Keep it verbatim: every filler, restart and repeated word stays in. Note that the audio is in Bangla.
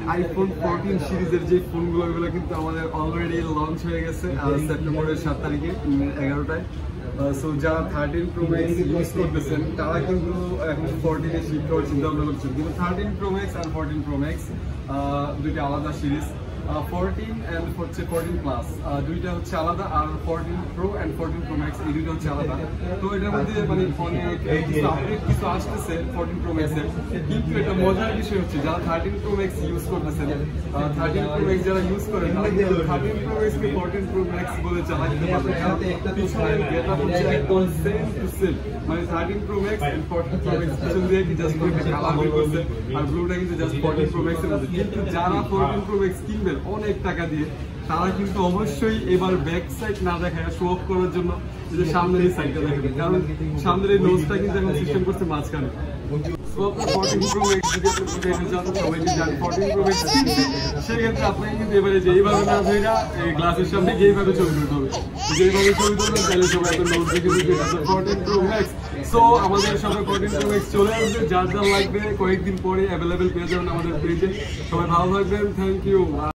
আইফোন ফোরটিন সিরিজের যে ফোনগুলো ওইগুলো কিন্তু আমাদের অলরেডি লঞ্চ হয়ে গেছে সেপ্টেম্বরের সাত তারিখে এগারোটায়। সো যারা থার্টিন প্রো ম্যাক্স ইউজ করতেছেন তারা কিন্তু এখন ফোরটিনে শিফট হওয়ার চিন্তা ভাবনা করছেন, কিন্তু থার্টিন প্রো ম্যাক্স আর ফোরটিন প্রো ম্যাক্স দুইটা আলাদা সিরিজ। ফোরটিন অ্যান্ড হচ্ছে ফোরটিন প্লাস দুইটা হচ্ছে আলাদা, আর fourteen pro and fourteen pro max এই দুইটা হচ্ছে আলাদা। তো এটার মধ্যে মানে অনেক কিছু আপডেট কিছু আসতেছে ফোরটিন প্রো ম্যাক্সের, কিন্তু এটা মজার বিষয় হচ্ছে যারা থার্টিন প্রো ম্যাক্স ইউজ করতেছেন, থার্টিন প্রো ম্যাক্স যারা ইউজ করেন তারা কিন্তু থার্টিন প্রো ম্যাক্সকে ফোরটিন প্রো ম্যাক্স বলে চালাতে পারবে, কারণ পিছনের গেটআপ হচ্ছে একদম সেম টু সেম। মানে thirteen pro max and fourteen pro max পিছন দিয়ে কি জাস্ট একটা কালার বের করছে, আর ব্লুটা কিন্তু জাস্ট ফোরটিন প্রো ম্যাক্সের মধ্যে। কিন্তু যারা ফোরটিন প্রো ম্যাক্স কিনবেন অনেক টাকা দিয়ে তারা কিন্তু অবশ্যই এবার ব্যাক সাইড না দেখায় শো অফ করার জন্য যে সামনের এই সাইডটা দেখাবে, কারণ সামনের এই নোজটা কিন্তু এখন সিস্টেম করছে মাঝখানে। ফোরটিন প্রো ম্যাক্স যদি আপনি জানেন সবাই জানেন ফোরটিন প্রো ম্যাক্স সেক্ষেত্রে আপনাকে কিন্তু এবারে যে এইভাবে না ধইরা এই গ্লাসের সামনে যেইভাবে ছবি তুলতে হবে, যেইভাবে ছবি তুলবেন তাহলে সবাই একটা নোট দেখে বুঝবে এটা ফোরটিন প্রো ম্যাক্স। সো আমাদের সবাই ফোরটিন প্রো ম্যাক্স চলে আসবে, যার যার লাগবে কয়েকদিন পরে অ্যাভেলেবেল পেয়ে যাবেন আমাদের পেজে। সবাই ভালো থাকবেন, থ্যাংক ইউ।